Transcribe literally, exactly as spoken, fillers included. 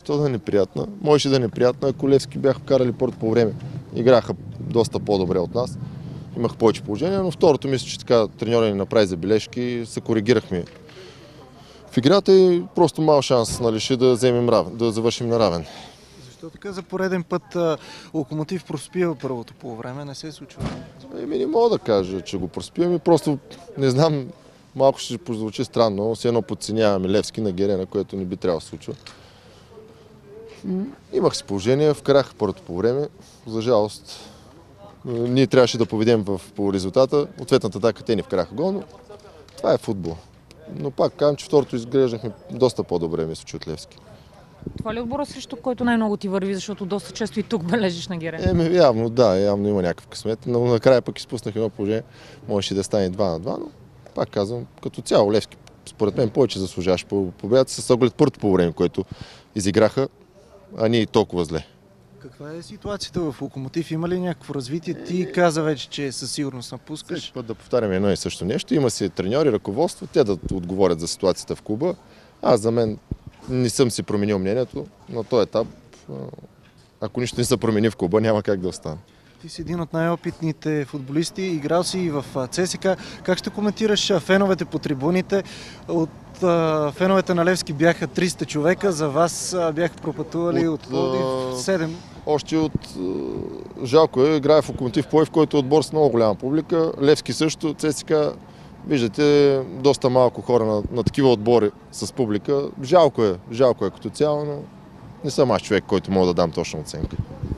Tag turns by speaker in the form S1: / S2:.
S1: То да е неприятно. Можеше да е неприятно, ако Левски бяха вкарали първото по време. Играха доста по-добре от нас. Имах повече положение, но второто мисля, че така треньора ни направи забележки, се коригирахме в играта и просто мал шанс, нали, да вземем равен, да завършим на равен.
S2: Защо така за пореден път а, Локомотив проспива първото по време? Не се е случва?
S1: Еми, не мога да кажа, че го проспиваме, просто не знам, малко ще прозвучи странно, все едно подценяваме Левски на Герена, което не би трябвало да се случва. Имах си положение, вкарах първото по време, за жалост. Ние трябваше да поведем в, по резултата, ответната атака те ни вкараха гол, но това е футбол. Но пак казвам, че второто изглеждахме доста по-добре, мисля, че от Левски.
S3: Това ли е отбора, срещу който най-много ти върви, защото доста често и тук бележиш на Герен?
S1: Еми, явно, да, явно има някакъв късмет, но накрая пък изпуснах едно положение, можеше да стане два на два, но пак казвам, като цяло Левски, според мен повече заслужаваш по победата с оглед първото по време, което изиграха, а ние толкова зле.
S2: Каква е ситуацията в Локомотив? Има ли някакво развитие? Ти каза вече, че със сигурност напускаш.
S1: Всеки път да повтаряме едно и също нещо. Има си треньори, ръководство, те да отговорят за ситуацията в клуба. Аз за мен не съм си променил мнението. На този етап, ако нищо не се промени в клуба, няма как да остане.
S2: Ти си един от най-опитните футболисти, играл си и в ЦСКА. Как ще коментираш феновете по трибуните? От феновете на Левски бяха триста човека, за вас бяха пропътували от, от Пловдив седем.
S1: Още от... Жалко е, играе в Локомотив Пловдив, който е отбор с много голяма публика. Левски също, ЦСКА, виждате, доста малко хора на, на такива отбори с публика. Жалко е, жалко е като цяло, но не съм аз човек, който мога да дам точна оценка.